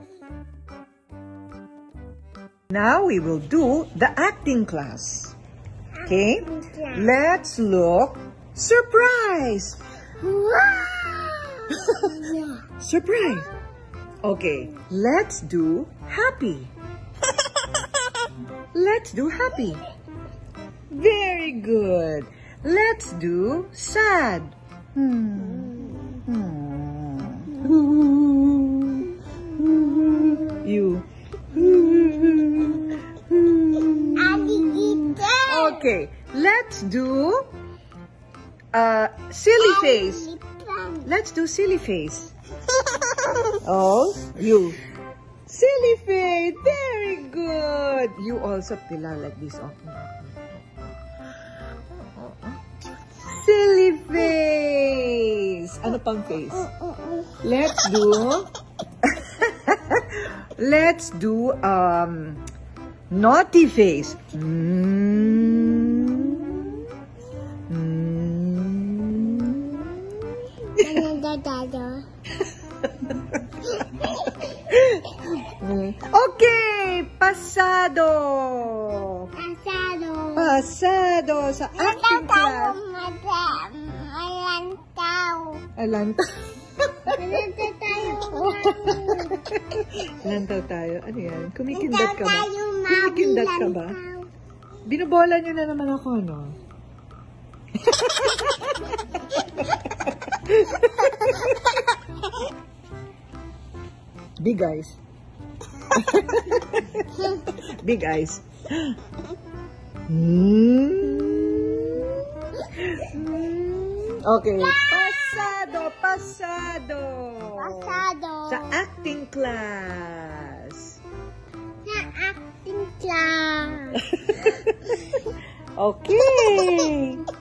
Now we will do the acting class. Okay? Let's look. Surprise! Surprise! Okay, let's do happy. Let's do happy. Very good. Let's do sad. You. Okay, let's do silly face. Let's do silly face. Oh, you. Silly face. Very good. You also, Pilar, like this. Oh. Silly face. Ano pang face? Let's do let's do naughty face. Okay, pasado. Pasado sa acting class. Alantaw. Lantaw tayo. Ano yan? Kumikindat ka ba? Kumikindat ka ba? Binubola niyo na naman ako, no? Big eyes. Big eyes. Okay. Pasado, pasado. Pasado. Sa acting class. Sa acting class. Okay.